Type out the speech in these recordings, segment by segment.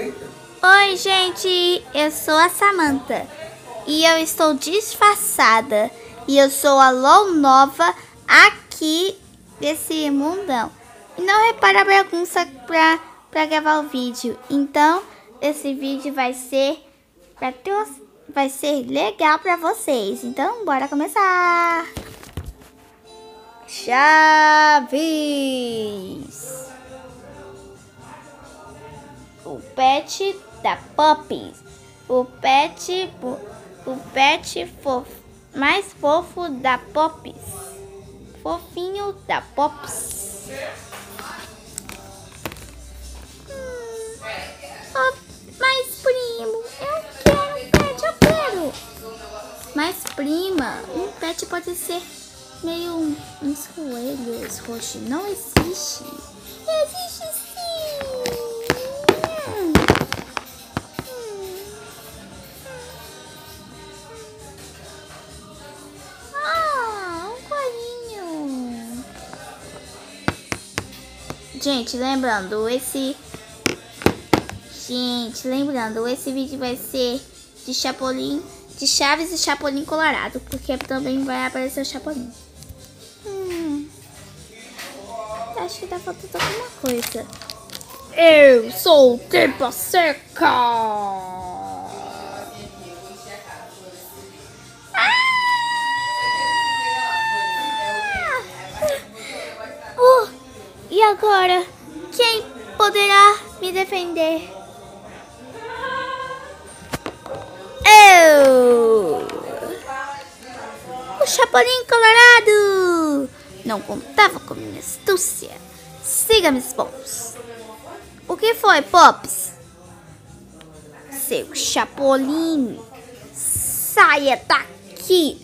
Oi, gente, eu sou a Samantha e eu estou disfarçada e eu sou a LOL nova aqui desse mundão. E não repara a bagunça pra gravar o vídeo. Então, esse vídeo vai ser legal pra vocês. Então, bora começar. Chaves. O pet da Poppy. O pet mais fofo da Poppy. Fofinho da Poppy. Mas primo, eu quero um pet, eu quero. Mas prima, um pet pode ser meio uns coelhos roxos. Não existe. Existe sim. Um coelhinho. Gente, lembrando, esse vídeo vai ser de Chapolin, de Chaves e Chapolin Colorado, porque também vai aparecer o Chapolin. Acho que tá faltando alguma coisa. Eu sou o Tripa Seca! E agora? Quem poderá me defender? Eu! O Chapolin Colorado! Não contava com minha astúcia. Siga meus bons. O que foi, Pops? Seu Chapolin, saia daqui!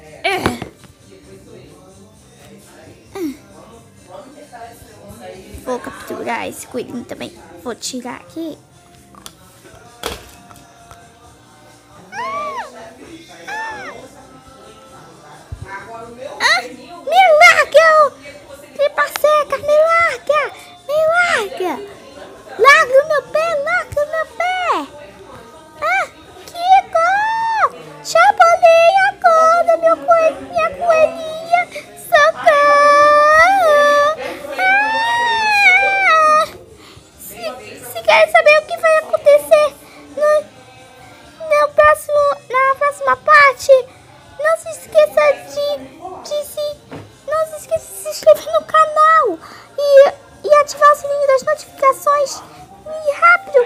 Vou capturar esse coelhinho também. Vou tirar aqui. Me larga! Tripa Seca, me larga! Me larga! Larga o meu pé! Larga o meu pé! Kiko! Chapolin, acorda, minha coelhinha! Socorro! Se quer saber o que vai acontecer na próxima parte, não se esqueça não se esqueça de se inscrever no canal e ativar o sininho das notificações. E rápido,